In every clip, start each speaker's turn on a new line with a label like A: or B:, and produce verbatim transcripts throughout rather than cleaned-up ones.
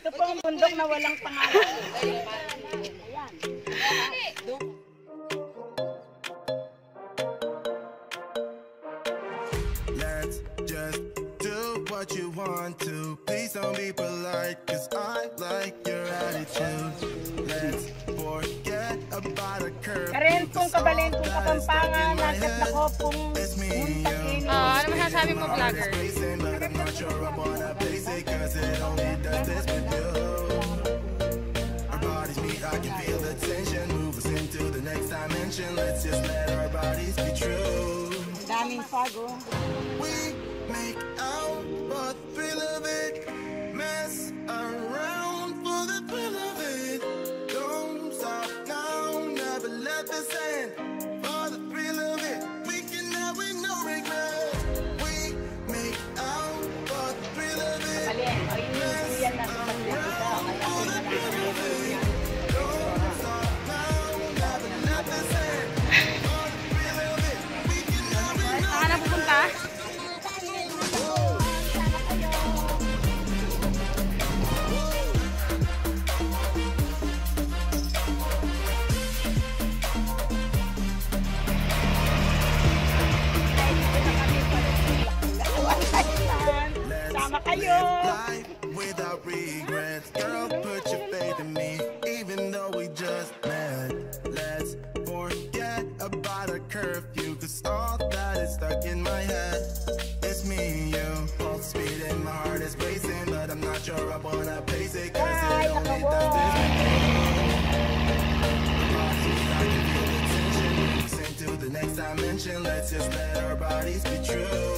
A: Ito po ang bundok na walang pangalan. Ayan.
B: Let's just do what you want to. Please don't be polite, cause I like your attitude. Let's forget about a curve.
A: Karen pong kabalentong kapampangan, nakat na ko pong muntakin.
C: Ah, ano masasabi mo, vlogger?
B: I can feel the tension, move us into the next dimension. Let's just let our bodies be true.
A: Daming fago.
B: We make out for the thrill of it, mess around for the thrill of it. Don't stop now, never let this end. For the thrill of it, we can have with no regret. We make out for the thrill of it, mess around for the thrill of it.
A: Sama kayo.
B: Without regrets, girl, put your faith in me, even though we just met. Let's forget about a curfew, cause all that is stuck in my head. It's me and you, pulse speed and my heart is racing, but I'm not sure I wanna pace it, cause it only does this. I can feel the tension, move into the next dimension. Let's just let our bodies be true.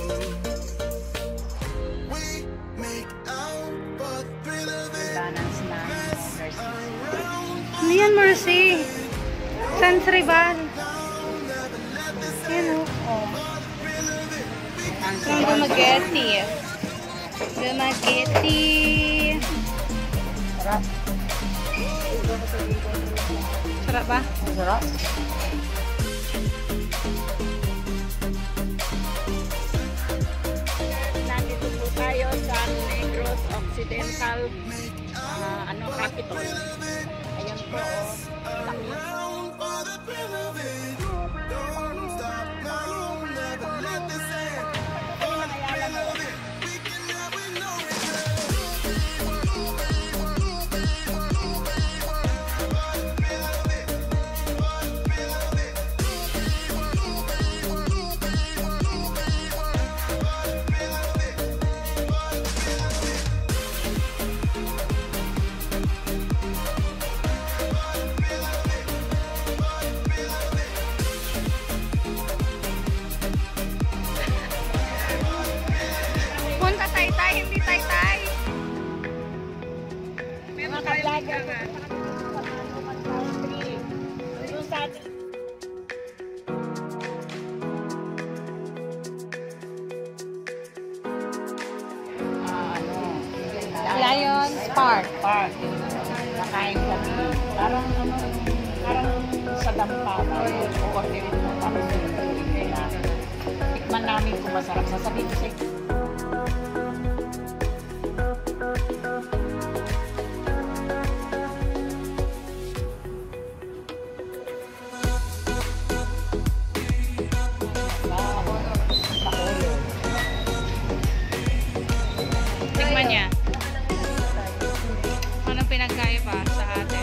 C: Ano yan, Mercy? Sans Rival. Yan o. Oh. Ang gumageti. Gumageti.
A: Sarap.
C: Sarap ba?
A: Sarap. Nandito po tayo sa Negros Occidental. Uh, ano, capital. Ayan po, laki.
C: Hindi tay-tay.
A: May mga vlogger nga. Doon sa atin. Ah, ano?
C: Lions Park.
A: Park. Nakain kami. Parang ano, parang sa dampara. O order mo tapos nila. Tikman namin kung masarap. Sasabihin ko sa inyo.
C: Niya. Anong pinagkaiba sa atin?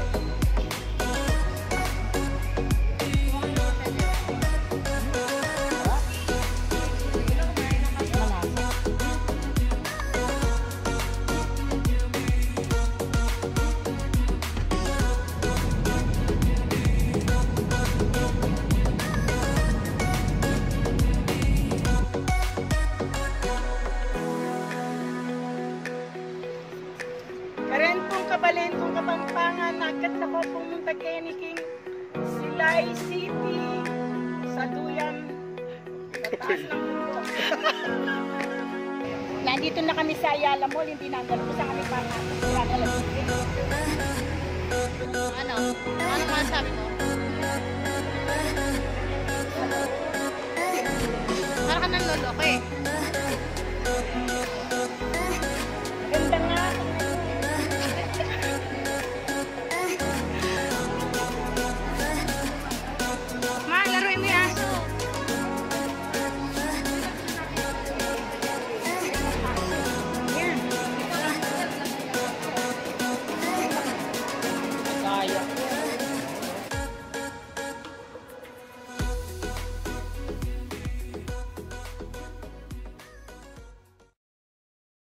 A: Kabalentong kapampangan, nakat na ko pumunta kay ni King Silay City sa Duyan, sa taas ng mundo. Nandito na kami sa Ayala Mall, hindi na hanggang po sa kami para
C: Ano? Ano masasabi mo? Parang ka nang loloko eh.
A: Kaya ko yan.